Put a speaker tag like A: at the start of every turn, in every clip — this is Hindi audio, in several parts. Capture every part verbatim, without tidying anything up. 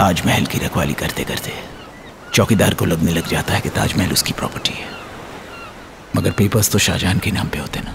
A: ताजमहल की रखवाली करते करते चौकीदार को लगने लग जाता है कि ताजमहल उसकी प्रॉपर्टी है, मगर पेपर्स तो शाहजहां के नाम पे होते ना।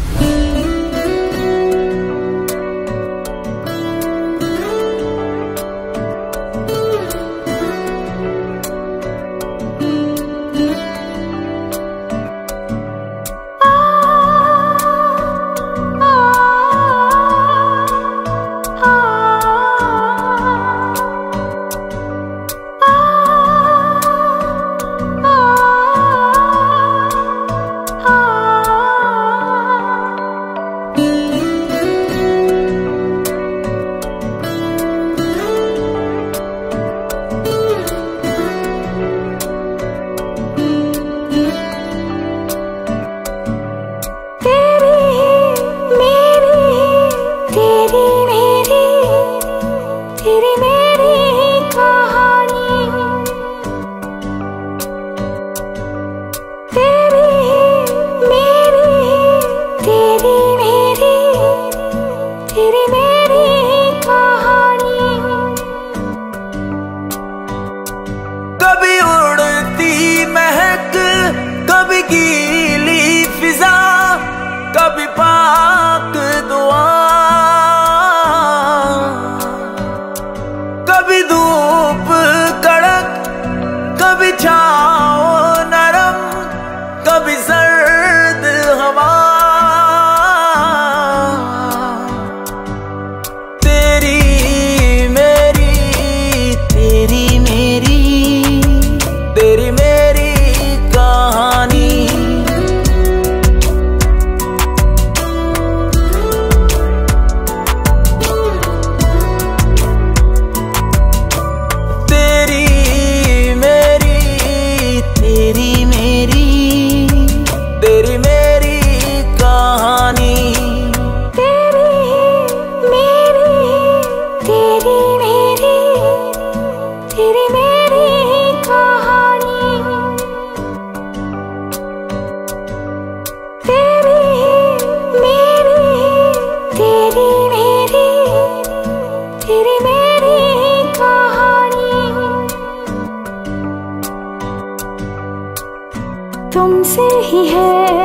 B: तुमसे ही है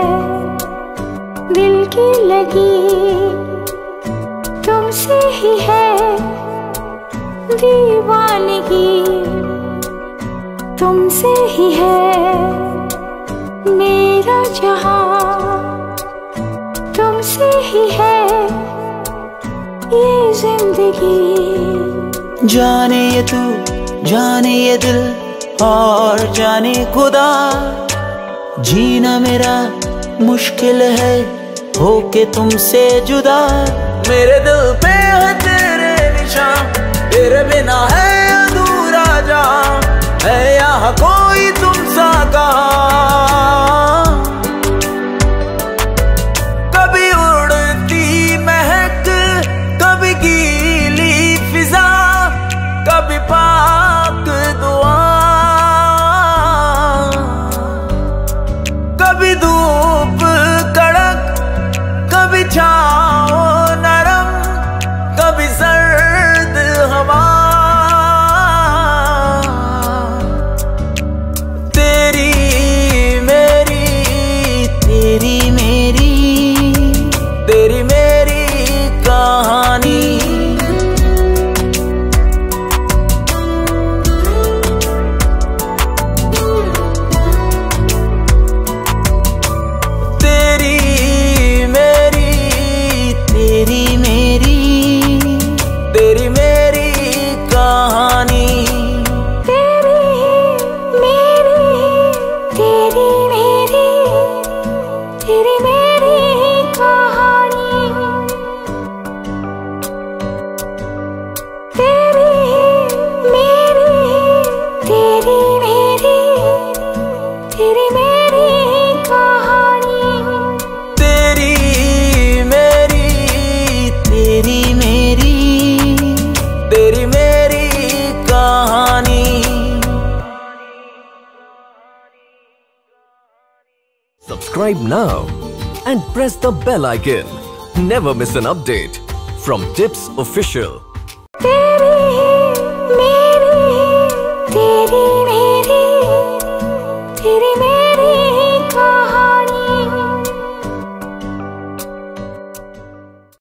B: दिल की लगी, तुमसे ही है दीवानगी, तुमसे ही है मेरा जहां, तुमसे ही है ये जिंदगी।
C: जाने ये तू, जाने ये दिल और जाने खुदा, जीना मेरा मुश्किल है होके तुमसे जुदा। मेरे दिल पे है तेरे निशान, तेरे बिना है अधूरा जहां, है यहाँ कोई तुम सा कहाँ। कभी उड़ती महक, कभी गीली फिजा, कभी पाक दुआ, कभी धूप कड़क, कभी छाँव नरम, कभी सर्द हवा। तेरी मेरी, तेरी मेरी, तेरी मेरी कहानी।
D: Subscribe now and press the bell icon. Never miss an update from Tips Official.